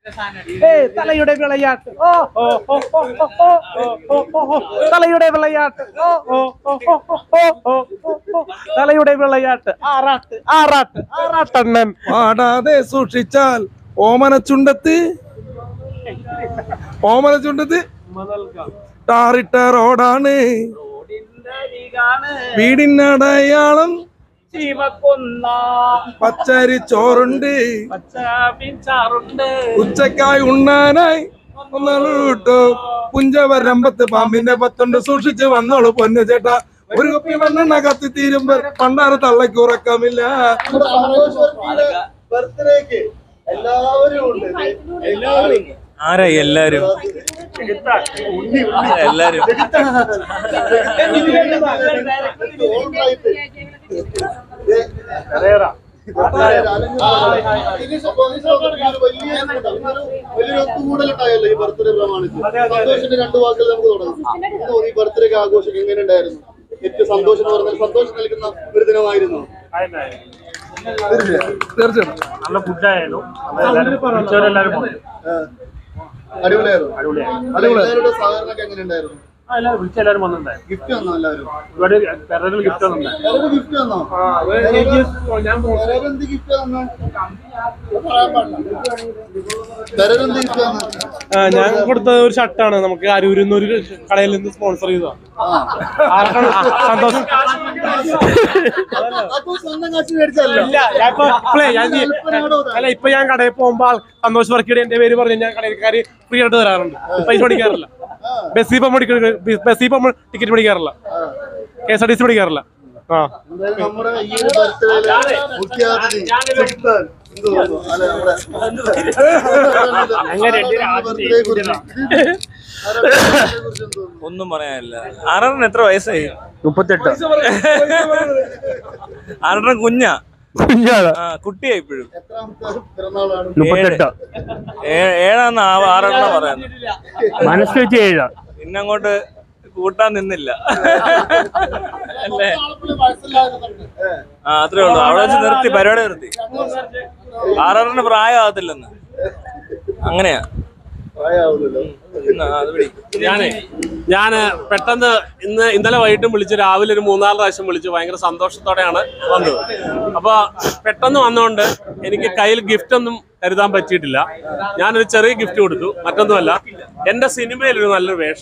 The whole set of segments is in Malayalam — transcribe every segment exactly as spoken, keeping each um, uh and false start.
തലയുടെ വിളയാട്ട് ഓ ഓ ഓ ഓ ഓ ഓ തലയുടെ വിളയാട്ട് ഓ ഓ ഓ ഓ ഓ തലയുടെ വിളയാട്ട് ആറാട്ട് ആറാട്ട് ആറാട്ടണ്ണൻ പാടാതെ സൂക്ഷിച്ചാൽ ഓമന ചുണ്ടത്ത് ഓമന ചുണ്ടത്ത് ടാറിട്ട റോഡാണ് വീടിനടയാളം പച്ചരി ചോറുണ്ട് ഉച്ചക്കായി ഉണ്ണാനായി ഒന്നൂട്ടോ പുഞ്ചവരമ്പത്ത് പാമ്പിന്റെ പത്തുണ്ട് സൂക്ഷിച്ച് വന്നോളൂ പൊന്നു ചേട്ടാ ഒരു കുപ്പി മണ്ണെണ്ണ കത്തി തീരുമ്പോ പണ്ടാറ് തള്ളക്ക് ഉറക്കമില്ല. ആരാ എല്ലാരും എല്ലാരും വലിയൊരു ഒത്തുകൂടലുണ്ടായല്ലോ ഈ ബർത്ത്ഡേ പ്രമാണിച്ച്. സന്തോഷിന്റെ രണ്ടു വാക്കുകൾ നമുക്ക് തുടങ്ങാം. ഈ ബർത്ത്ഡേ ആഘോഷം എങ്ങനെ ഉണ്ടായിരുന്നു? ഏറ്റവും സന്തോഷം എന്ന് പറഞ്ഞാൽ സന്തോഷം നൽകുന്ന ഒരു ദിനമായിരുന്നു. തീർച്ചയായിട്ടും നല്ല ഫുഡായിരുന്നു. അടിപൊളിയായിരുന്നു. അടിപൊളിയായിരുന്നു. സാധാരണ എങ്ങനെ ഉണ്ടായിരുന്നു? എല്ലാവരും വിളിച്ച എല്ലാവരും വന്നിട്ടുണ്ടായിരുന്നു. ഗിഫ്റ്റ് വന്നോ? എല്ലാവരും ഒരുപാട് പെരൽ ഗിഫ്റ്റ് വന്നിട്ടുണ്ടായിരുന്നു. ഗിഫ്റ്റ് വന്നോ? എന്ത് ഗിഫ്റ്റ് വന്നോ? ഞാൻ കൊടുത്ത ഒരു ഷർട്ടാണ്. നമുക്ക് അരൂരിൽ ഒരു കടയിൽ നിന്ന് സ്പോൺസർ ചെയ്തതാണ്. സന്തോഷം. അല്ല ഇപ്പൊ ഞാൻ കടയിൽ പോകുമ്പോ സന്തോഷ് വർക്കിയുടെ എന്റെ പേര് പറഞ്ഞ് ഞാൻ കടയിൽക്കാര് ഫ്രീ ആയിട്ട് തരാറുണ്ട്. പൈസ മേടിക്കാറില്ല. ബസ്സിൽ പോകുമ്പോൾ ബസ്സിൽ പോകുമ്പോൾ ടിക്കറ്റ് മേടിക്കാറില്ല. K S R T C മേടിക്കാറില്ല. ആ നമ്മുടെ ഈ ഒരു ബർത്ത്ഡേ മുഖ്യാതിഥി ഒന്നും പറയാനില്ല. ആറെണ്ണം എത്ര വയസ്സായി? മുപ്പത്തെട്ട്. ആറെണ്ണം കുഞ്ഞാ കുഞ്ഞാണ്. കുട്ടിയാ ഇപ്പോഴും. മുപ്പത്തെട്ട്. ഏഴാന്ന് ആറെണ്ണം പറയാൻ മനസ്സ് വെച്ച് ഏഴാ. പിന്നങ്ങോട്ട് കൂട്ടാൻ നിന്നില്ല അല്ലേ? ആ അത്രേ ഉള്ളൂ. അവിടെ വെച്ച് നിർത്തി, പരിപാടി നിർത്തി. ആറെണ്ണം പ്രായമാകത്തില്ലെന്ന്. അങ്ങനെയാ. ഞാനേ ഞാന് പെട്ടെന്ന് ഇന്ന് ഇന്നലെ വൈകിട്ടും വിളിച്ചു, രാവിലെ ഒരു മൂന്നാല് പ്രാവശ്യം വിളിച്ചു. ഭയങ്കര സന്തോഷത്തോടെയാണ് വന്നത്. അപ്പൊ പെട്ടെന്ന് വന്നോണ്ട് എനിക്ക് കയ്യിൽ ഗിഫ്റ്റ് ഒന്നും കരുതാൻ പറ്റിയിട്ടില്ല. ഞാനൊരു ചെറിയ ഗിഫ്റ്റ് കൊടുത്തു. മറ്റൊന്നുമല്ല, എന്റെ സിനിമയിൽ ഒരു നല്ലൊരു വേഷം.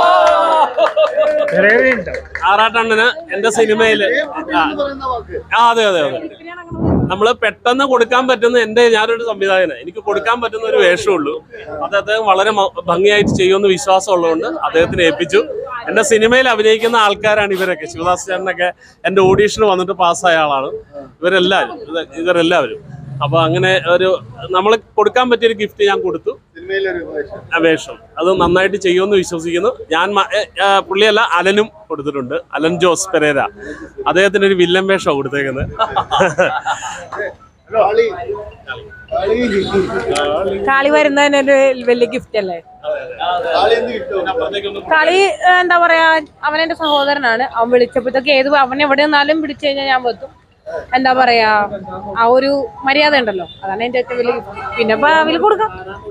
ആറാട്ടണ്ണന് എന്റെ സിനിമയില് ആ അതെ അതെ അതെ നമ്മള് പെട്ടെന്ന് കൊടുക്കാൻ പറ്റുന്ന എന്റെ ഞാനൊരു സംവിധായകന് എനിക്ക് കൊടുക്കാൻ പറ്റുന്ന ഒരു വേഷമുള്ളൂ. അത് അദ്ദേഹം വളരെ ഭംഗിയായിട്ട് ചെയ്യുമെന്ന് വിശ്വാസം ഉള്ളതുകൊണ്ട് അദ്ദേഹത്തിന് ഏൽപ്പിച്ചു. എന്റെ സിനിമയിൽ അഭിനയിക്കുന്ന ആൾക്കാരാണ് ഇവരൊക്കെ. ശിവദാസ് ചേട്ടനൊക്കെ എന്റെ ഓഡീഷന് വന്നിട്ട് പാസ്സായ ആളാണ് ഇവരെല്ലാവരും ഇവരെല്ലാവരും അപ്പൊ അങ്ങനെ ഒരു നമ്മൾ കൊടുക്കാൻ പറ്റിയൊരു ഗിഫ്റ്റ് ഞാൻ കൊടുത്തു. വേഷം അത് നന്നായിട്ട് ചെയ്യുമെന്ന് വിശ്വസിക്കുന്നു ഞാൻ. പുള്ളിയല്ല, അലനും കൊടുത്തിട്ടുണ്ട്. അലൻ ജോസ് പെരേര. അദ്ദേഹത്തിന് ഒരു വില്ലൻ വേഷമാണ് കൊടുത്തേക്കുന്നത്. കളി വരുന്നതിനൊരു വലിയ ഗിഫ്റ്റ് അല്ലേ? കളി എന്താ പറയാ, അവൻ എന്റെ സഹോദരനാണ്. അവൻ വിളിച്ചപ്പോഴത്തേക്ക് ഏത് അവൻ എവിടെ നിന്നാലും വിളിച്ചു കഴിഞ്ഞാൽ ഞാൻ വെത്തും. എന്താ പറയാ, ആ ഒരു മര്യാദ ഉണ്ടല്ലോ, അതാണ് എന്റെ ഏറ്റവും വലിയ ഗിഫ്റ്റ്. പിന്നെ ഭാവിയിൽ കൊടുക്കാം.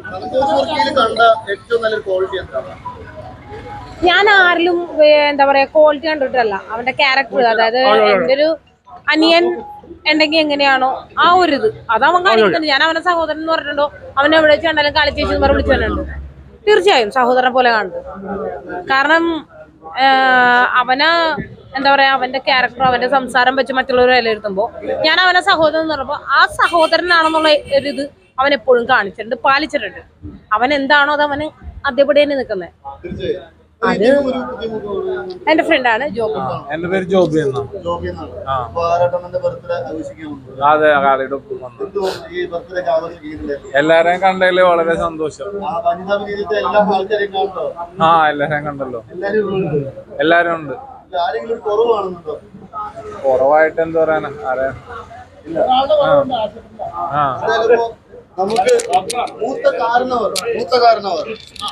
ഞാൻ ആരിലും എന്താ പറയാ ക്വാളിറ്റി കണ്ടിട്ടല്ല, അവന്റെ ക്യാരക്ടർ. അതായത് എന്റെ ഒരു അനിയൻ ഉണ്ടെങ്കിൽ എങ്ങനെയാണോ ആ ഒരു ഇത് അതവൻ കാണിക്കുന്നുണ്ട്. ഞാൻ അവനെ സഹോദരൻ എന്ന് പറഞ്ഞിട്ടുണ്ടോ, അവനെ എവിടെ വെച്ച് കണ്ടാലും കളിച്ചേച്ചെന്ന് പറഞ്ഞ് വിളിച്ചു തന്നെയുണ്ട്. തീർച്ചയായും സഹോദരനെ പോലെ കാണുന്നത്. കാരണം അവന് എന്താ പറയാ, അവന്റെ ക്യാരക്ടർ അവന്റെ സംസാരം വെച്ച് മറ്റുള്ളവർ വിലയിരുത്തുമ്പോ ഞാൻ അവനെ സഹോദരൻ എന്ന് പറഞ്ഞപ്പോ ആ സഹോദരനാണെന്നുള്ള ഒരു ഇത് അവൻ എപ്പോഴും കാണിച്ചിട്ടുണ്ട്, പാലിച്ചിട്ടുണ്ട്. അവൻ എന്താണോ അത് അവന് അതേപടി തന്നെ നിൽക്കുന്നത്. അത് എന്റെ ഫ്രണ്ടാണ് ജോബി. എന്റെ പേര് ജോബി എന്നാണ്. അതെ, എല്ലാരെയും കണ്ടതില് വളരെ സന്തോഷം. ആ എല്ലാരെയും കണ്ടല്ലോ. എല്ലാരും ഉണ്ട്. കുറവായിട്ട് എന്ത് പറയാനാ, ആരെ നമുക്ക് മൂത്ത കാരണവർ മൂത്ത കാരണവർ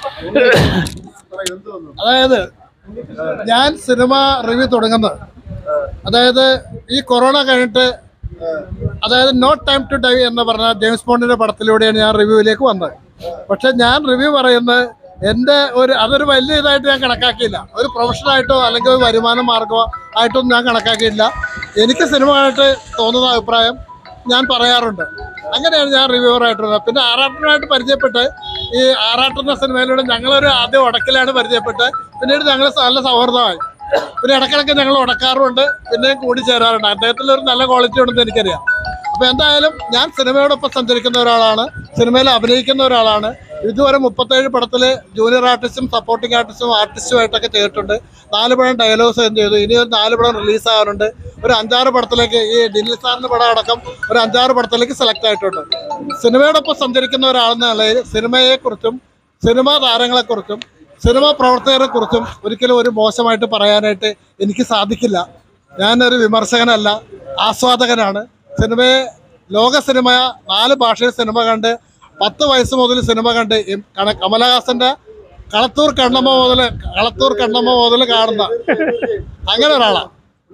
അതായത് ഞാൻ സിനിമ റിവ്യൂ തുടങ്ങുന്നത്, അതായത് ഈ കൊറോണ കഴിഞ്ഞിട്ട്, അതായത് നോ ടൈം ടു ഡൈ എന്ന് പറഞ്ഞ ജെയിംസ് ബോണ്ടിന്റെ പടത്തിലൂടെയാണ് ഞാൻ റിവ്യൂവിലേക്ക് വന്നത്. പക്ഷെ ഞാൻ റിവ്യൂ പറയുന്നത് എൻ്റെ ഒരു അതൊരു വലിയ ഇതായിട്ട് ഞാൻ കണക്കാക്കിയില്ല. ഒരു പ്രൊഫഷനായിട്ടോ അല്ലെങ്കിൽ ഒരു വരുമാന മാർഗമോ ആയിട്ടൊന്നും ഞാൻ കണക്കാക്കിയില്ല. എനിക്ക് സിനിമ ആയിട്ട് തോന്നുന്ന അഭിപ്രായം ഞാൻ പറയാറുണ്ട്. അങ്ങനെയാണ് ഞാൻ റിവ്യൂവറായിട്ടുള്ളത്. പിന്നെ ആറാട്ടനായിട്ട് പരിചയപ്പെട്ട് ഈ ആറാട്ടെന്ന സിനിമയിലൂടെ ഞങ്ങളൊരു ആദ്യം ഉടക്കിലാണ് പരിചയപ്പെട്ട് പിന്നീട് ഞങ്ങൾ നല്ല സൗഹൃദമായി. പിന്നെ ഇടയ്ക്കിടയ്ക്ക് ഞങ്ങൾ ഉടക്കാറുമുണ്ട്, പിന്നെയും കൂടി ചേരാറുണ്ട്. അദ്ദേഹത്തിൽ ഒരു നല്ല ക്വാളിറ്റി ഉണ്ടെന്ന് എനിക്കറിയാം. അപ്പോൾ എന്തായാലും ഞാൻ സിനിമയോടൊപ്പം സഞ്ചരിക്കുന്ന ഒരാളാണ്, സിനിമയിൽ അഭിനയിക്കുന്ന ഒരാളാണ്. ഇതുവരെ മുപ്പത്തേഴ് പടത്തിൽ ജൂനിയർ ആർട്ടിസ്റ്റും സപ്പോർട്ടിംഗ് ആർട്ടിസ്റ്റും ആർട്ടിസ്റ്റുമായിട്ടൊക്കെ ചെയ്തിട്ടുണ്ട്. നാല് പടം ഡയലോഗ്സ് സെൻഡ് ചെയ്തു. ഇനി ഒരു നാല് പടം റിലീസാകാറുണ്ട്. ഒരു അഞ്ചാറ് പടത്തിലേക്ക് ഈ ഡിനിൽ സാറിൻ്റെ പടം അടക്കം ഒരു അഞ്ചാറ് പടത്തിലേക്ക് സെലക്ട് ആയിട്ടുണ്ട്. സിനിമയോടൊപ്പം സഞ്ചരിക്കുന്ന ഒരാളെന്ന നിലയിൽ സിനിമയെക്കുറിച്ചും സിനിമാ താരങ്ങളെക്കുറിച്ചും സിനിമാ പ്രവർത്തകരെക്കുറിച്ചും ഒരിക്കലും ഒരു മോശമായിട്ട് പറയാനായിട്ട് എനിക്ക് സാധിക്കില്ല. ഞാനൊരു വിമർശകനല്ല, ആസ്വാദകനാണ്. സിനിമയെ ലോക സിനിമ നാല് ഭാഷയിൽ സിനിമ കണ്ട് പത്ത് വയസ്സ് മുതൽ സിനിമ കണ്ട് കമലഹാസന്റെ കളത്തൂർ കണ്ണമ്മ മുതൽ കളത്തൂർ കണ്ണമ്മ മുതൽ കാണുന്ന അങ്ങനെ ഒരാളാണ്.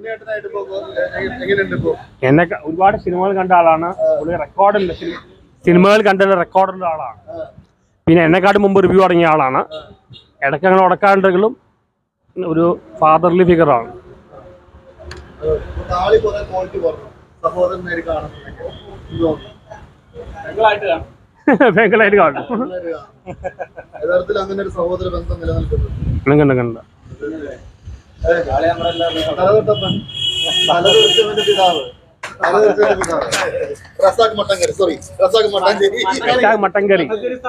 എന്നെ ഒരുപാട് സിനിമകൾ കണ്ട ആളാണ്. റെക്കോർഡില്ല സിനിമകൾ കണ്ട റെക്കോർഡുള്ള ആളാണ്. പിന്നെ എന്നെക്കാട്ടും മുമ്പ് റിവ്യൂ തുടങ്ങിയ ആളാണ്. ഇടയ്ക്ക് അങ്ങനെ ഉടക്കാണ്ടെങ്കിലും ഒരു ഫാദർലി ഫിഗറാണ്. ഭയങ്കരമായിട്ട് കാണും. കണ്ട മട്ടങ്കറി.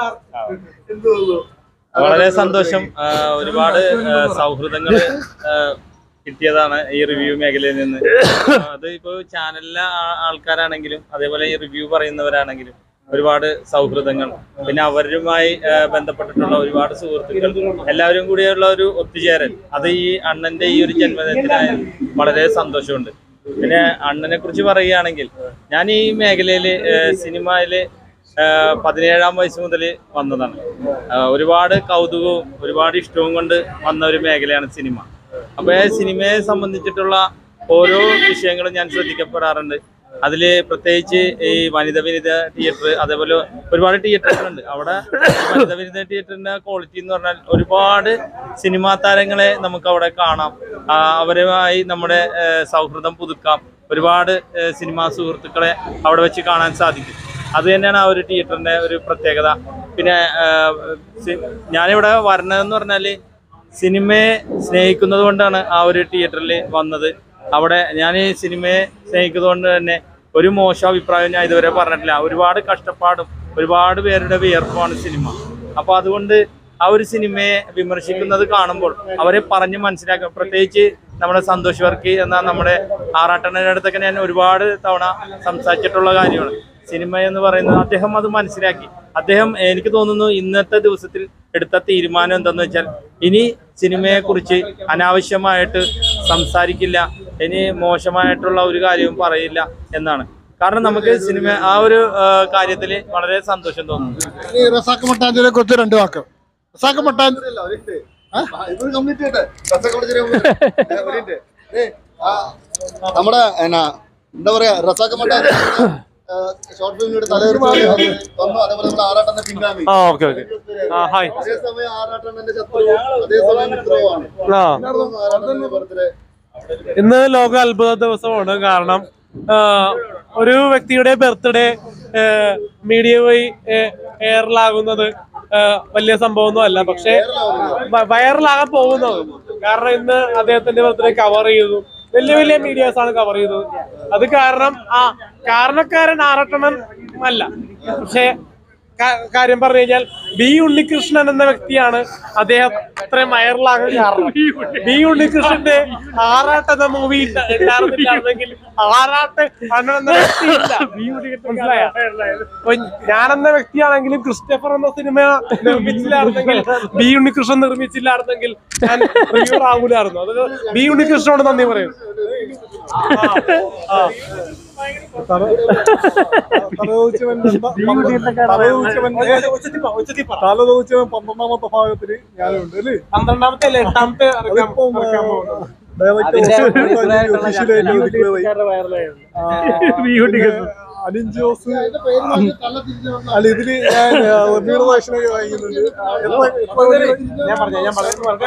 വളരെ സന്തോഷം. ഒരുപാട് സൗഹൃദങ്ങൾ കിട്ടിയതാണ് ഈ റിവ്യൂ മേഖലയിൽ നിന്ന്. അത് ഇപ്പോൾ ചാനലിലെ ആൾക്കാരാണെങ്കിലും അതേപോലെ ഈ റിവ്യൂ പറയുന്നവരാണെങ്കിലും ഒരുപാട് സൗഹൃദങ്ങൾ, പിന്നെ അവരുമായി ബന്ധപ്പെട്ടിട്ടുള്ള ഒരുപാട് സുഹൃത്തുക്കൾ, എല്ലാവരും കൂടിയുള്ള ഒരു ഒത്തുചേരൽ, അത് ഈ അണ്ണന്റെ ഈ ഒരു ജന്മദിനത്തിനായി വളരെ സന്തോഷമുണ്ട്. പിന്നെ അണ്ണനെ കുറിച്ച് പറയുകയാണെങ്കിൽ ഞാൻ ഈ മേഖലയിൽ സിനിമയിൽ പതിനേഴാം വയസ്സ് മുതൽ വന്നതാണ്. ഒരുപാട് കൗതുകവും ഒരുപാട് ഇഷ്ടവും കൊണ്ട് വന്ന ഒരു മേഖലയാണ് സിനിമ. അപ്പോൾ സിനിമയെ സംബന്ധിച്ചിട്ടുള്ള ഓരോ വിഷയങ്ങളും ഞാൻ ശ്രദ്ധിക്കപ്പെടാറുണ്ട്. അതിൽ പ്രത്യേകിച്ച് ഈ വനിത വിനിത തിയേറ്റർ, അതേപോലെ ഒരുപാട് തിയേറ്ററുകളുണ്ട്. അവിടെ വനിത വിനിത തിയേറ്ററിൻ്റെ ക്വാളിറ്റി എന്ന് പറഞ്ഞാൽ ഒരുപാട് സിനിമാ താരങ്ങളെ നമുക്ക് അവിടെ കാണാം. അവരുമായി നമ്മുടെ സൗഹൃദം പുതുക്കാം. ഒരുപാട് സിനിമാ സുഹൃത്തുക്കളെ അവിടെ വെച്ച് കാണാൻ സാധിക്കും. അത് തന്നെയാണ് ആ ഒരു തിയേറ്ററിൻ്റെ ഒരു പ്രത്യേകത. പിന്നെ ഞാനിവിടെ വരണതെന്ന് പറഞ്ഞാൽ സിനിമയെ സ്നേഹിക്കുന്നത് കൊണ്ടാണ് ആ ഒരു തിയേറ്ററിൽ വന്നത്. അവിടെ ഞാൻ ഈ സിനിമയെ സ്നേഹിക്കുന്നത് കൊണ്ട് തന്നെ ഒരു മോശം അഭിപ്രായം ഞാൻ ഇതുവരെ പറഞ്ഞിട്ടില്ല. ഒരുപാട് കഷ്ടപ്പാടും ഒരുപാട് പേരുടെ വിയർപ്പുമാണ് സിനിമ. അപ്പോൾ അതുകൊണ്ട് ആ ഒരു സിനിമയെ വിമർശിക്കുന്നത് കാണുമ്പോൾ അവരെ പറഞ്ഞ് മനസ്സിലാക്കുക. പ്രത്യേകിച്ച് നമ്മുടെ സന്തോഷ് വർക്കി എന്ന നമ്മുടെ ആറാട്ടണ്ണൻ്റെ അടുത്തൊക്കെ ഞാൻ ഒരുപാട് തവണ സംസാരിച്ചിട്ടുള്ള കാര്യമാണ്. സിനിമ എന്ന് പറയുന്നത് അദ്ദേഹം അത് മനസ്സിലാക്കി. അദ്ദേഹം എനിക്ക് തോന്നുന്നു ഇന്നത്തെ ദിവസത്തിൽ എടുത്ത തീരുമാനം എന്താണെന്ന് വെച്ചാൽ ഇനി സിനിമയെക്കുറിച്ച് അനാവശ്യമായിട്ട് സംസാരിക്കില്ല, ഇനി മോശമായിട്ടുള്ള ഒരു കാര്യവും പറയില്ല എന്നാണ്. കാരണം നമുക്ക് സിനിമ ആ ഒരു കാര്യത്തിൽ വളരെ സന്തോഷം തോന്നുന്നു. റസാഖ് മട്ടാഞ്ചേരിയെ കുറിച്ച് രണ്ട് വാക്ക്. റസാഖ് മട്ടാഞ്ചേരി നമ്മുടെ എന്നാ എന്താ പറയാ റസാഖ് മട്ടാഞ്ചേരി ഷോർട്ട് ഫിലിമിലൂടെ തലയെടുത്ത് വന്നു. അതേപോലെ നമ്മുടെ ആറാട്ടന്റെ പിൻഗാമി. അതേസമയം ആറാട്ടണ്ണന്റെ ശത്രു, അതേസമയം മിത്രവുമാണ്. ആറാട്ടണ്ണന്റെ ബർത്ത്ഡേ ഇന്ന് ലോക അത്ഭുത ദിവസമാണ്. കാരണം ഒരു വ്യക്തിയുടെ ബർത്ത്ഡേ മീഡിയ വഴി എയറിലാകുന്നത് വലിയ സംഭവമൊന്നും അല്ല, പക്ഷെ വൈറലാകാൻ പോകുന്നത്. കാരണം ഇന്ന് അദ്ദേഹത്തിന്റെ ബർത്ത്ഡേ കവർ ചെയ്തു, വലിയ വലിയ മീഡിയാസ് ആണ് കവർ ചെയ്തത്. അത് കാരണം ആ കാരണക്കാരൻ ആറാട്ടണ്ണൻ അല്ല, പക്ഷെ കാര്യം പറഞ്ഞു കഴിഞ്ഞാൽ ബി ഉണ്ണികൃഷ്ണൻ എന്ന വ്യക്തിയാണ് അദ്ദേഹം ഇത്രയും വൈറലാകാൻ കാരണം. ബി ഉണ്ണികൃഷ്ണന്റെ ആറാട്ട് എന്ന മൂവി ഉണ്ടായിരുന്നില്ലായിരുന്നെങ്കിൽ ആറാട്ട് അന്നെന്ന വ്യക്തിയില്ല. മനസ്സിലായ? അപ്പൊ ഞാനെന്ന വ്യക്തിയാണെങ്കിലും ക്രിസ്റ്റഫർ എന്ന സിനിമ നിർമ്മിച്ചില്ലായിരുന്നെങ്കിൽ, ബി ഉണ്ണികൃഷ്ണൻ നിർമ്മിച്ചില്ലായിരുന്നെങ്കിൽ ഞാൻ റിവ്യൂർ ആവൂലായിരുന്നു. അത് ബി ഉണ്ണികൃഷ്ണനോട് നന്ദി പറയുന്നു. പന്ത്രണ്ടാമത്തെ ഭാഗത്തിന് ഞാനുണ്ട് അല്ലേ? പന്ത്രണ്ടാമത്തെ അല്ലേ എട്ടാമത്തെ ഡയറക്ടർ അലിൻ ജോസ് അല്ല ഇതില് ഞാൻ ഒന്നീട് ഭാഷണൊക്കെ വാങ്ങിക്കുന്നുണ്ട്. ഞാൻ പറഞ്ഞു ഞാൻ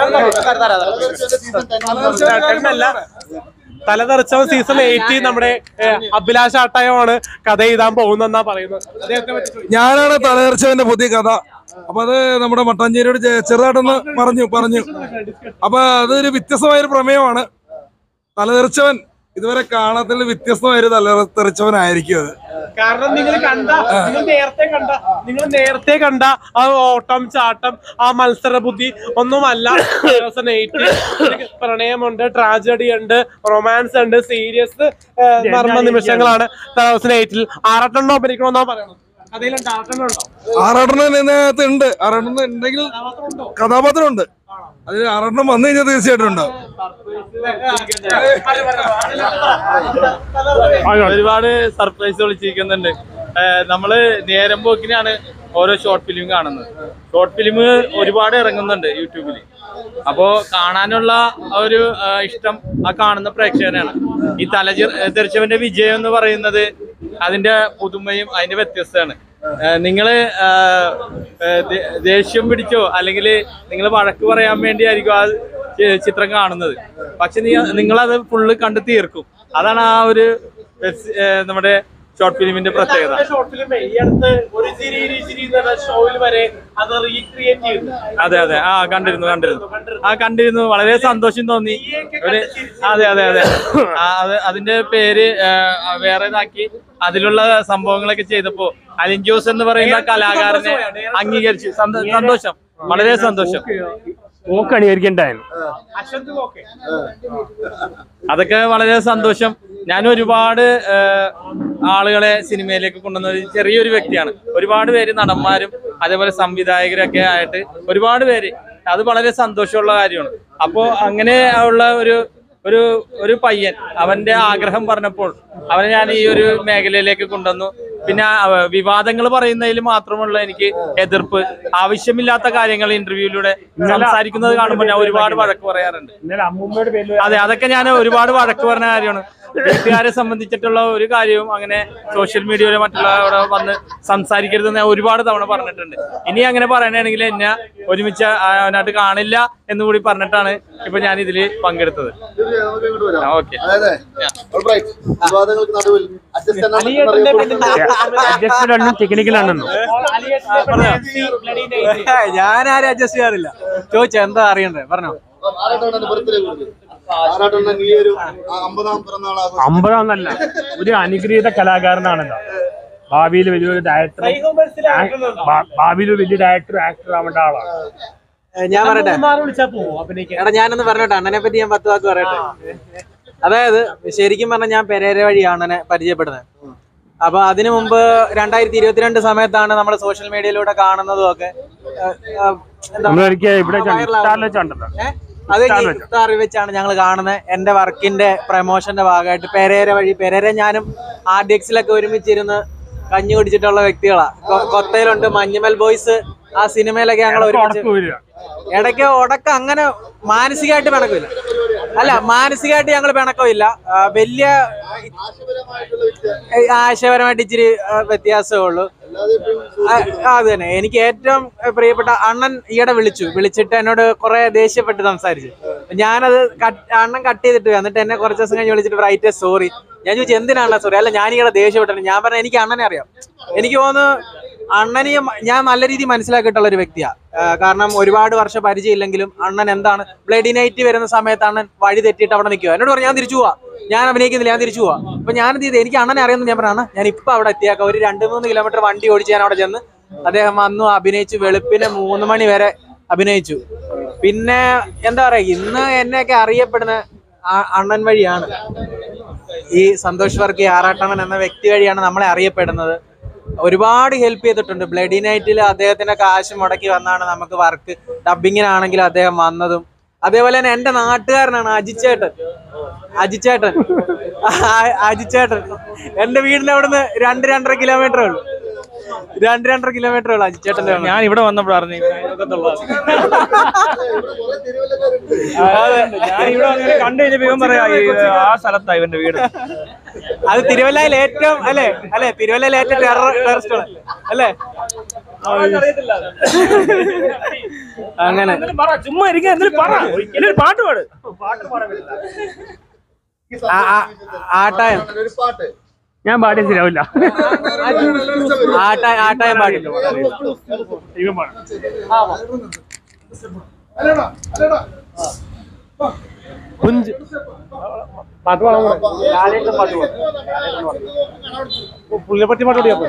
പറഞ്ഞു തലതെറിച്ചവൻ സീസൺ എയ്റ്റ് നമ്മുടെ അഭിലാഷ് ആട്ടായമാണ് കഥ എഴുതാൻ പോകുന്നെന്നാ പറയുന്നത്. ഞാനാണ് തലതെറിച്ചവന്റെ പുതിയ കഥ. അപ്പൊ അത് നമ്മുടെ മട്ടാഞ്ചേരിയോട് ചെറുതായിട്ടൊന്ന് പറഞ്ഞു പറഞ്ഞു അപ്പൊ അതൊരു വ്യത്യസ്തമായൊരു പ്രമേയമാണ്. തലതെറിച്ചവൻ ഇതുവരെ കാണാത്ത വ്യത്യസ്തമായൊരു തലതെറിച്ചവനായിരിക്കും അത്. കാരണം നിങ്ങൾ കണ്ട നിങ്ങൾ നേരത്തെ കണ്ട നിങ്ങൾ നേരത്തെ കണ്ട ആ ഓട്ടം ചാട്ടം ആ മത്സര ബുദ്ധി ഒന്നുമല്ല. പ്രണയമുണ്ട്, ട്രാജഡി ഉണ്ട്, റൊമാൻസ് ഉണ്ട്, സീരിയസ് നർമ്മ നിമിഷങ്ങളാണ് തൗസൻഡ് എയ്റ്റിൽ. ആറട്ടെണ്ണം അഭിനയിക്കണമെന്നാ പറയണം. അതിലുണ്ട് ആറട്ടെണ്ണം ഉണ്ടോ? ആറാട്ടെണ്ണം ഇതിനകത്ത് ഉണ്ട്. ആറാട്ടെണ്ണം ഉണ്ടെങ്കിൽ കഥാപാത്രം ഉണ്ട്. അതിൽ ആറെണ്ണം വന്നു കഴിഞ്ഞാൽ തീർച്ചയായിട്ടും ഉണ്ടാവും. ഒരുപാട് സർപ്രൈസ് വിളിച്ചിരിക്കുന്നുണ്ട്. നമ്മള് നേരം പോക്കിനാണ് ഓരോ ഷോർട്ട് ഫിലിം കാണുന്നത്. ഷോർട്ട് ഫിലിം ഒരുപാട് ഇറങ്ങുന്നുണ്ട് യൂട്യൂബിൽ. അപ്പോ കാണാനുള്ള ഒരു ഇഷ്ടം ആ കാണുന്ന പ്രേക്ഷകനാണ്. ഈ തലചി തെറിച്ചവന്റെ വിജയം എന്ന് പറയുന്നത് അതിന്റെ പുതുമയും അതിന്റെ വ്യത്യസ്തമാണ്. നിങ്ങള് ദേഷ്യം പിടിച്ചോ അല്ലെങ്കിൽ നിങ്ങൾ വഴക്ക് പറയാൻ വേണ്ടിയായിരിക്കും ആ ചിത്രം കാണുന്നത്. പക്ഷെ നിങ്ങളത് ഫുള്ള് കണ്ടു തീർക്കും. അതാണ് ആ ഒരു നമ്മുടെ ഷോർട്ട് ഫിലിമിന്റെ പ്രത്യേകത. അതെ അതെ ആ കണ്ടിരുന്നു കണ്ടിരുന്നു ആ കണ്ടിരുന്നു വളരെ സന്തോഷം തോന്നി. ഒരു അതെ അതെ അതെ അത് അതിന്റെ പേര് വേറെ ഇതാക്കി അതിലുള്ള സംഭവങ്ങളൊക്കെ ചെയ്തപ്പോ അലിൻ ജോസ് എന്ന് പറയുന്ന കലാകാരനെ അംഗീകരിച്ചു. സന്തോഷം, വളരെ സന്തോഷം. അതൊക്കെ വളരെ സന്തോഷം. ഞാൻ ഒരുപാട് ആളുകളെ സിനിമയിലേക്ക് കൊണ്ടുവന്ന ഒരു ചെറിയൊരു വ്യക്തിയാണ്. ഒരുപാട് പേര് നടന്മാരും അതേപോലെ സംവിധായകരൊക്കെ ആയിട്ട് ഒരുപാട് പേര്. അത് വളരെ സന്തോഷമുള്ള കാര്യമാണ്. അപ്പോൾ അങ്ങനെ ഉള്ള ഒരു ഒരു ഒരു പയ്യൻ അവന്റെ ആഗ്രഹം പറഞ്ഞപ്പോൾ അവനെ ഞാൻ ഈ ഒരു മേഖലയിലേക്ക് കൊണ്ടുവന്നു. പിന്നെ വിവാദങ്ങൾ പറയുന്നതിൽ മാത്രമുള്ള എനിക്ക് എതിർപ്പ്, ആവശ്യമില്ലാത്ത കാര്യങ്ങൾ ഇന്റർവ്യൂയിലൂടെ സംസാരിക്കുന്നത് കാണുമ്പോൾ ഞാൻ ഒരുപാട് വഴക്ക് പറയാറുണ്ട്. അതെ, അതൊക്കെ ഞാൻ ഒരുപാട് വഴക്ക് പറഞ്ഞ കാര്യമാണ്. വീട്ടുകാരെ സംബന്ധിച്ചിട്ടുള്ള ഒരു കാര്യവും അങ്ങനെ സോഷ്യൽ മീഡിയയിലോ മറ്റുള്ളവരോട് വന്ന് സംസാരിക്കരുതെന്ന് ഞാൻ ഒരുപാട് തവണ പറഞ്ഞിട്ടുണ്ട്. ഇനി അങ്ങനെ പറയണമെങ്കിൽ എന്നെ ഒരുമിച്ച് അതിനകത്ത് കാണില്ല എന്നുകൂടി പറഞ്ഞിട്ടാണ് ഇപ്പൊ ഞാൻ ഇതില് പങ്കെടുത്തത്. ഓക്കെ, ഞാൻ ആരും അഡ്ജസ്റ്റ് ചെയ്യാറില്ല. ചോദിച്ചാ എന്താ അറിയണ്ടേ പറഞ്ഞോ. അമ്പതാന്നല്ല, ഒരു അനുഗ്രഹീത കലാകാരനാണല്ലോ. ഭാവിയിൽ വലിയൊരു ഡയറക്ടർ ഭാവിയിൽ വലിയ ഡയറക്ടർ ആക്ടർ ആവേണ്ട ആളാണ്. ഞാൻ പറയട്ടെ എടാ, ഞാനൊന്ന് പറഞ്ഞോട്ടെ. അണ്ണനെ പറ്റി ഞാൻ പത്ത് വാക്ക് പറയട്ടെ. അതായത് ശരിക്കും പറഞ്ഞാൽ ഞാൻ പെരേര വഴിയാണ് അണ്ണനെ പരിചയപ്പെടുന്നത്. അപ്പൊ അതിനു മുമ്പ് രണ്ടായിരത്തി ഇരുപത്തിരണ്ട് സമയത്താണ് നമ്മൾ സോഷ്യൽ മീഡിയയിലൂടെ കാണുന്നതും ഒക്കെ. അത് ഇഫ്താർ വെച്ചാണ് ഞങ്ങൾ കാണുന്നത്. എന്റെ വർക്കിന്റെ പ്രമോഷന്റെ ഭാഗമായിട്ട് പെരേര വഴി പെരേര ഞാനും ആർ ഡി എക്സിലൊക്കെ ഒരുമിച്ചിരുന്ന് കഞ്ഞി കുടിച്ചിട്ടുള്ള വ്യക്തികളാ. കൊത്തയിലുണ്ട് മഞ്ഞുമൽ ബോയ്സ്, ആ സിനിമയിലൊക്കെ ഞങ്ങൾ ഒരുമിച്ച്. ഇടയ്ക്ക് ഉടക്ക അങ്ങനെ മാനസികമായിട്ട് പിണക്കമില്ല. അല്ല, മാനസികമായിട്ട് ഞങ്ങൾ പിണക്കമില്ല. വലിയ ആശയപരമായിട്ട് ഇച്ചിരി വ്യത്യാസമേ ഉള്ളൂ. അത് തന്നെ. എനിക്ക് ഏറ്റവും പ്രിയപ്പെട്ട അണ്ണൻ ഈയിടെ വിളിച്ചു വിളിച്ചിട്ട് എന്നോട് കുറെ ദേഷ്യപ്പെട്ട് സംസാരിച്ചു. ഞാനത് അണ്ണൻ കട്ട് ചെയ്തിട്ട് എന്നിട്ട് എന്നെ കുറച്ച് ദിവസം കഴിഞ്ഞ് വിളിച്ചിട്ട് റൈറ്റ് സോറി. ഞാൻ ചോദിച്ചു എന്തിനാണല്ലോ സോറി. അല്ല, ഞാൻ ഈയിടെ ദേഷ്യപ്പെട്ടിട്ടുണ്ട്. ഞാൻ പറഞ്ഞ എനിക്ക് അണ്ണനെ അറിയാം. എനിക്ക് തോന്നുന്നു അണ്ണനെയും ഞാൻ നല്ല രീതിയിൽ മനസ്സിലാക്കിയിട്ടുള്ള ഒരു വ്യക്തിയാണ്. കാരണം ഒരുപാട് വർഷം പരിചയമില്ലെങ്കിലും അണ്ണൻ എന്താണ് ബ്ലഡി നൈറ്റ് വരുന്ന സമയത്ത് അണ്ണൻ വഴി തെറ്റിയിട്ട് അവിടെ നിൽക്കുക. എന്നോട് പറഞ്ഞു ഞാൻ തിരിച്ചു പോവാ, ഞാൻ അഭിനയിക്കുന്നില്ല, ഞാൻ തിരിച്ചു പോവാ. അപ്പൊ ഞാനെന്ത് ചെയ്ത് എനിക്ക് അണ്ണനെ അറിയുന്നത് ഞാൻ പറഞ്ഞാണ് ഞാൻ ഇപ്പൊ അവിടെ എത്തിയാക്കാം. ഒരു രണ്ട് മൂന്ന് കിലോമീറ്റർ വണ്ടി ഓടിച്ച് ഞാൻ അവിടെ ചെന്ന് അദ്ദേഹം വന്നു അഭിനയിച്ചു. വെളുപ്പിന് മൂന്ന് മണി വരെ അഭിനയിച്ചു. പിന്നെ എന്താ പറയാ, ഇന്ന് എന്നെയൊക്കെ അറിയപ്പെടുന്ന അണ്ണൻ വഴിയാണ്. ഈ സന്തോഷ് വർക്കി ആറാട്ടണ്ണൻ എന്ന വ്യക്തി വഴിയാണ് നമ്മളെ അറിയപ്പെടുന്നത്. ഒരുപാട് ഹെൽപ്പ് ചെയ്തിട്ടുണ്ട്. ബ്ലഡി നൈറ്റിൽ അദ്ദേഹത്തിന്റെ കാശ് മുടക്കി വന്നാണ് നമുക്ക് വർക്ക്. ഡബിങ്ങിനാണെങ്കിൽ അദ്ദേഹം വന്നതും. അതേപോലെ തന്നെ എന്റെ നാട്ടുകാരനാണ് അജിച്ചേട്ടൻ. അജിച്ചേട്ടൻ അജിച്ചേട്ടൻ എന്റെ വീടിന്റെ അവിടുന്ന് രണ്ട് രണ്ടര കിലോമീറ്റർ ഉള്ളു. രണ്ട് രണ്ടര കിലോമീറ്റർ ഉള്ളു അജിച്ചേട്ടന്റെ. ഞാൻ ഇവിടെ വന്നപ്പോഴാണ് ഞാൻ ഇവിടെ കണ്ടു കഴിഞ്ഞപ്പോ പറയാ ആ സ്ഥലത്തായി ഇവന്റെ വീട്. അത് തിരുവല്ലയിൽ ഏറ്റവും അല്ലെ അല്ലെ തിരുവല്ലയിൽ ഏറ്റവും ടെറർ ടെററിസ്റ്റ് അല്ലേ? അങ്ങനെ ചുമ്മാ ഇരിക്കാൻ പാട്ട് പാട്. ആട്ടായം ഒരു പാട്ട് ഞാൻ പാടിയ ശരിയാവില്ല. ആട്ടായം ആട്ടായം പാടില്ല. ദൈവം പാടും. പാട്ട് പാടാൻ പുള്ളിയെപ്പറ്റി പാട്ട് പാടിയാ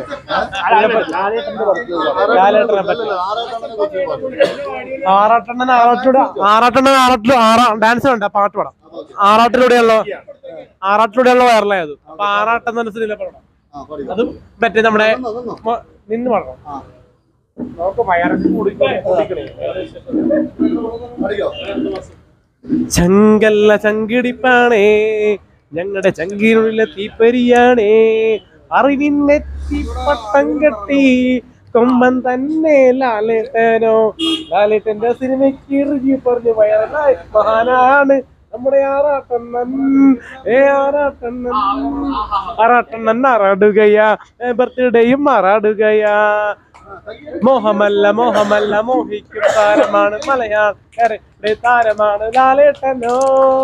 ആറാട്ടെണ്ണൻ ആറാട്ടിലൂടെ ആറാട്ടെണ്ണൻ ആറാട്ടിലൂടെ ആറാ ഡാൻസ് വേണ്ട പാട്ട് പാടാം. ആറാട്ടിലൂടെയുള്ള ആറാട്ടിലൂടെയുള്ള വൈറലായത്. അപ്പൊ ആറാട്ടെന്ന മനസ്സിലില്ല പാടാം. അതും മറ്റേ നമ്മുടെ നിന്ന് പാടണം. നമുക്ക് വയറൊക്കെ ചങ്കല്ല ചങ്കിടിപ്പാണേ ഞങ്ങളുടെ ചങ്കിനുള്ളിലെ തീപ്പരിയാണേ അറിവിനെത്തി പട്ടം കെട്ടി കൊമ്പൻ തന്നെ ലാലേട്ടനോ ലാലേട്ടന്റെ സിനിമയ്ക്ക് റിവ്യൂ പറഞ്ഞു വയറലായി മഹാനാണ് നമ്മുടെ ആറാട്ടെണ്ണൻ. ഏ ആറാട്ടെണ്ണൻ ആറാട്ടെണ്ണൻ ആറാടുകയാ ബർത്ത്ഡേയും ആറാടുകയാ. മോഹമല്ല മോഹമല്ല മോഹിക്കും താരമാണ് മലയാള താരമാണ് ലാലേട്ടനോ.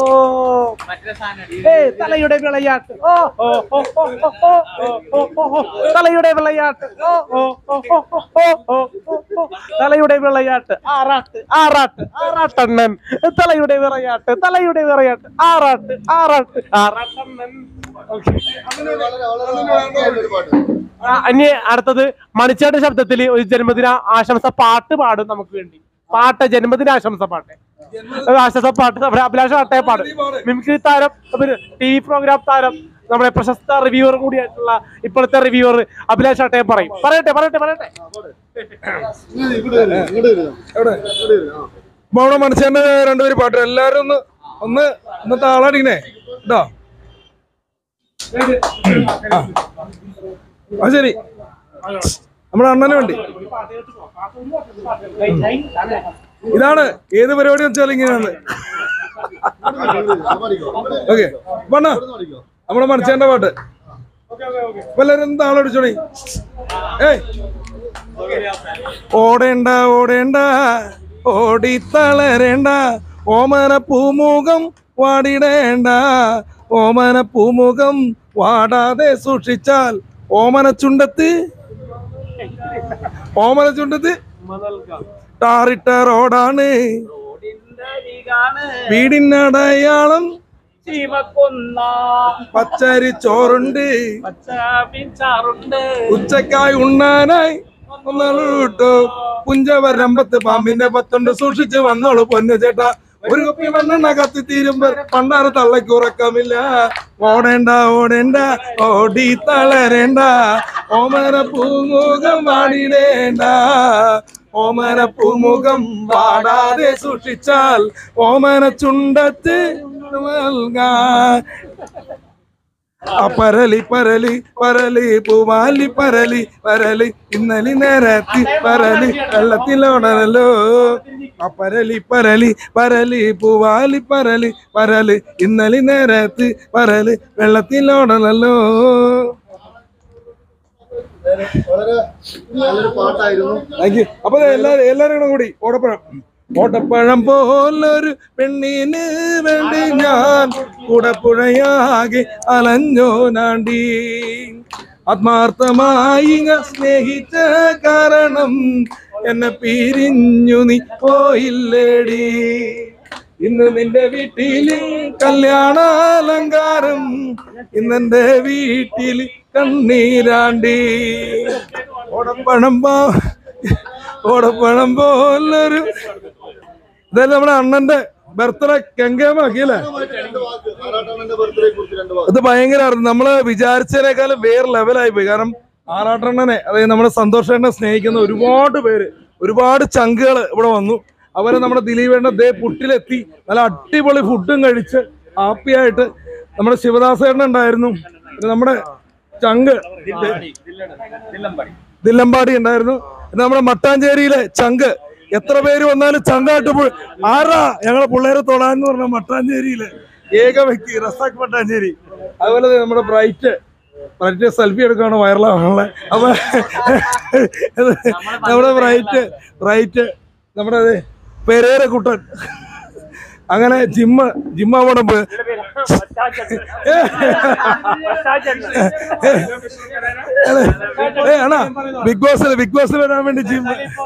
ഏ തലയുടെ വിളയാട്ട് ഓ ഓ ഓ ഓ ഓ ഓ തലയുടെ വിളയാട്ട് ഓ ഓ ഓ ഓ ഓ തലയുടെ വിളയാട്ട് ആറാട്ട് ആറാട്ട് ആറാട്ടെണ്ണൻ തലയുടെ വിളയാട്ട് തലയുടെ വിളയാട്ട് ആറാട്ട് ആറാട്ട് ആറാട്ടെണ്ണൻ. ഇനി അടുത്തത് മണിച്ചാട്ട് ശബ്ദത്തിൽ ഒരു ജന്മദിന ആശംസ പാട്ട് പാടും നമുക്ക് വേണ്ടി. പാട്ട് ജന്മദിന ആശംസ പാട്ട് ആശംസ പാട്ട് നമ്മുടെ അഭിലാഷ് ആട്ടയെ പാടും. മിമിക്രി താരം ടി വി പ്രോഗ്രാം താരം നമ്മുടെ പ്രശസ്ത റിവ്യൂവർ കൂടിയായിട്ടുള്ള ഇപ്പോഴത്തെ റിവ്യൂവർ അഭിലാഷ് ആട്ടയെ പറയും. പറയട്ടെ പറയട്ടെ പറയട്ടെ അവിടെ മനസ്സിന്റെ രണ്ടുപേര് പാട്ട് എല്ലാരും ഒന്ന് ഒന്ന് ഇന്നത്തെ ആളാടിക്കണേ കേട്ടോ. ആ ശരി നമ്മുടെ അണ്ണന് വേണ്ടി ഇതാണ് ഏത് പരിപാടി വെച്ചാലും ഇങ്ങനെയാണ്. ഓക്കെ വണ്ണ നമ്മുടെ മനസ്സിന്റെ പാട്ട് എല്ലാരും എന്താ ആളടിച്ചോണി. ഏയ് ഓടേണ്ട ഓടേണ്ട ഓടി തളരേണ്ട ഓമന പൂമുഖം വാടിടേണ്ട ഓമന പൂമുഖം വാടാതെ സൂക്ഷിച്ചാൽ ഓമന ചുണ്ടത്ത് ഓമന ചുണ്ടത്ത് ടാറിട്ട റോഡാണ് വീടിനടയാളം പച്ചരി ചോറുണ്ട് ഉച്ചക്കായി ഉണ്ണാനായി ഒന്നോട്ടോ പുഞ്ചവരമ്പത്ത് പാമ്പിന്റെ പത്തുണ്ട് സൂക്ഷിച്ച് വന്നോളൂ പൊന്നു ചേട്ടാ. ഒരു കുപ്പി മണ്ണെണ്ണ കത്തി തീരുമ്പോ പണ്ടാറ് തള്ളക്ക് ഉറക്കമില്ല. ഓടേണ്ട ഓടേണ്ട ഓടി തളരേണ്ട ഓമന പൂമുഖം വാടിടേണ്ട ഓമന പൂമുഖം വാടാതെ സൂക്ഷിച്ചാൽ ഓമന ചുണ്ടത്ത് നൽകാൻ. ആ പരലി പരലി പരലി പൂവാലി പരലി പരലി ഇന്നലി നേരത്തി പരലി വെള്ളത്തിലോടനല്ലോ. ആ പരലി പരലി പരലി പൂവാലി പരലി പരലി ഇന്നലി നേരത്തി പരലി വെള്ളത്തിലോടനല്ലോ. വളരെ നല്ലൊരു പാട്ടായിരുന്നു. Thank you. അപ്പൊ എല്ലാരും എല്ലാരും കൂടി ഓടപ്പഴം ഓടപ്പഴം പോലൊരു പെണ്ണിന് വേണ്ടി ഞാൻ കൂടപ്പുഴയാകെ അലഞ്ഞോ നാണ്ടി ആത്മാർത്ഥമായി സ്നേഹിച്ച കാരണം എന്നെ പിരിഞ്ഞു നീ പോയില്ലേടി. ഇന്ന് നിന്റെ വീട്ടില് കല്യാണാലങ്കാരം ഇന്നെന്റെ വീട്ടില് കണ്ണീരാണ്ടി. ഓടപ്പഴം പോ ഓടപ്പഴം പോലൊരു ഇതായാലും നമ്മുടെ അണ്ണന്റെ ബർത്ത്ഡേ കെങ്കേമാക്കിയല്ലേ. ഇത് ഭയങ്കരമായിരുന്നു. നമ്മള് വിചാരിച്ചതിനേക്കാളും വേറെ ലെവലായി പോയി. കാരണം ആറാട്ടണ്ണനെ അതായത് നമ്മുടെ സന്തോഷേട്ടനെ സ്നേഹിക്കുന്ന ഒരുപാട് പേര് ഒരുപാട് ചങ്കുകൾ ഇവിടെ വന്നു. അവരെ നമ്മുടെ ദിലീപേട്ടൻ ദേ പുട്ടിലെത്തി നല്ല അടിപൊളി ഫുഡും കഴിച്ച് ഹാപ്പിയായിട്ട് നമ്മുടെ ശിവദാസേട്ടൻ ഉണ്ടായിരുന്നു. നമ്മുടെ ചങ്ക് ദില്ലമ്പാടി ഉണ്ടായിരുന്നു. നമ്മുടെ മട്ടാഞ്ചേരിയിലെ ചങ്ക് എത്ര പേര് വന്നാലും ചങ്കാട്ട് ആരാ ഞങ്ങളെ പിള്ളേരെ തൊടാന്ന് പറഞ്ഞ മട്ടാഞ്ചേരിയിലെ ഏക വ്യക്തി റസാഖ് മട്ടാഞ്ചേരി അതുപോലെ തന്നെ നമ്മുടെ ബ്രൈറ്റ് ബ്രൈറ്റ് സെൽഫി എടുക്കുകയാണ് വൈറലാണുള്ളത്. അപ്പൊ നമ്മുടെ ബ്രൈറ്റ് ബ്രൈറ്റ് നമ്മുടെ പെരേര കുട്ടൻ അങ്ങനെ ജിമ്മ് ജിമ്മാവണം പോയി ആണോ ബിഗ് ബോസിൽ ബിഗ് ബോസിൽ വരാൻ വേണ്ടി ജിം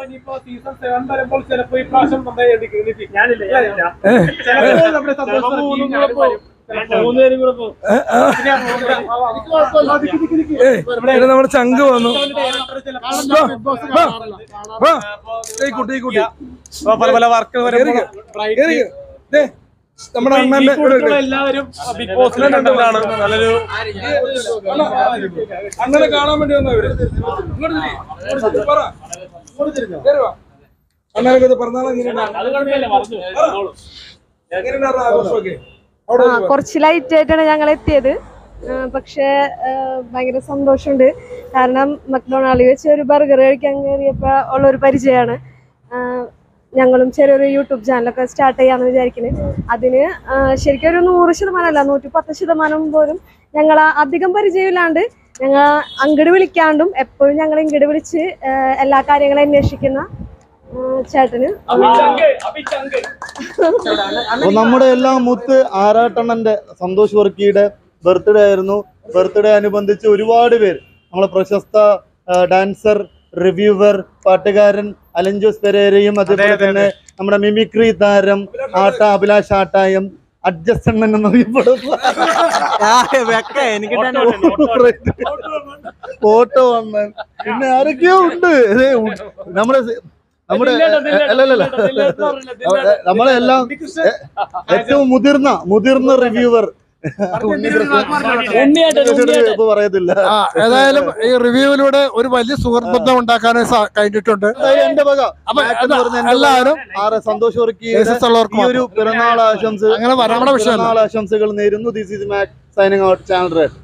നമ്മുടെ ചങ്ക് വന്നു കുട്ടി കുട്ടി പല പല വർക്കുകൾ നമ്മുടെ അണ്ണന്റെ എല്ലാവരും ബിഗ് ബോസിലെ കണ്ടതാണ്. നല്ലൊരു അണ്ണനെ കാണാൻ വേണ്ടി വന്നവര് അണ്ണനൊക്കെ പറഞ്ഞാൽ കുറച്ച് ലൈറ്റ് ആയിട്ടാണ് ഞങ്ങൾ എത്തിയത്. പക്ഷെ ഭയങ്കര സന്തോഷമുണ്ട്. കാരണം മക്ഡൊണാൾഡിൽ വെച്ച് ഒരു ബർഗർ കഴിക്കാൻ കയറിയപ്പോ ഉള്ള ഒരു പരിചയമാണ്. ഞങ്ങളും ചെറിയൊരു യൂട്യൂബ് ചാനലൊക്കെ സ്റ്റാർട്ട് ചെയ്യാന്ന് വിചാരിക്കുന്നത്. അതിന് ശരിക്കും ഒരു നൂറ് ശതമാനം അല്ല നൂറ്റി പത്ത് ശതമാനം പോലും ഞങ്ങൾ അധികം പരിചയമില്ലാണ്ട് ഞങ്ങൾ അങ്ങട് വിളിക്കാണ്ടും എപ്പോഴും ഞങ്ങൾ ഇങ്ങട് വിളിച്ച് എല്ലാ കാര്യങ്ങളും അന്വേഷിക്കുന്ന ചേട്ടന് നമ്മുടെ എല്ലാം മുത്ത് ആറാട്ടണ്ണന്റെ സന്തോഷ് വർക്കിയുടെ ബർത്ത്ഡേ ആയിരുന്നു. ബർത്ത്ഡേ അനുബന്ധിച്ച് ഒരുപാട് പേര് നമ്മളെ പ്രശസ്ത ഡാൻസർ, റിവ്യൂവർ, പാട്ടുകാരൻ അലൻ ജോസ് പെരേരയും അതുപോലെ തന്നെ നമ്മുടെ മിമിക്രി താരം ആട്ട അഭിലാഷ് ആട്ടായം, അഡ്ജസ്റ്റ്മെന്റ് എന്നറിയപ്പെടുന്ന ഫോട്ടോ വന്ന് പിന്നെ ആരൊക്കെയോ ഉണ്ട്. നമ്മുടെ നമ്മുടെ അല്ലല്ല നമ്മളെല്ലാം ഏറ്റവും മുതിർന്ന മുതിർന്ന റിവ്യൂവർ പറയത്തില്ല. ഏതായാലും ഈ റിവ്യൂവിലൂടെ ഒരു വലിയ സുഹൃത്ബന്ധം ഉണ്ടാക്കാൻ കഴിഞ്ഞിട്ടുണ്ട്. എന്റെ വക എല്ലാവരും സന്തോഷ് വർക്കി ഒരു പിറന്നാൾ ആശംസ അങ്ങനെ വരാനുള്ള വിഷയം ആശംസകൾ നേരുന്നു. This is Mac signing out channel red.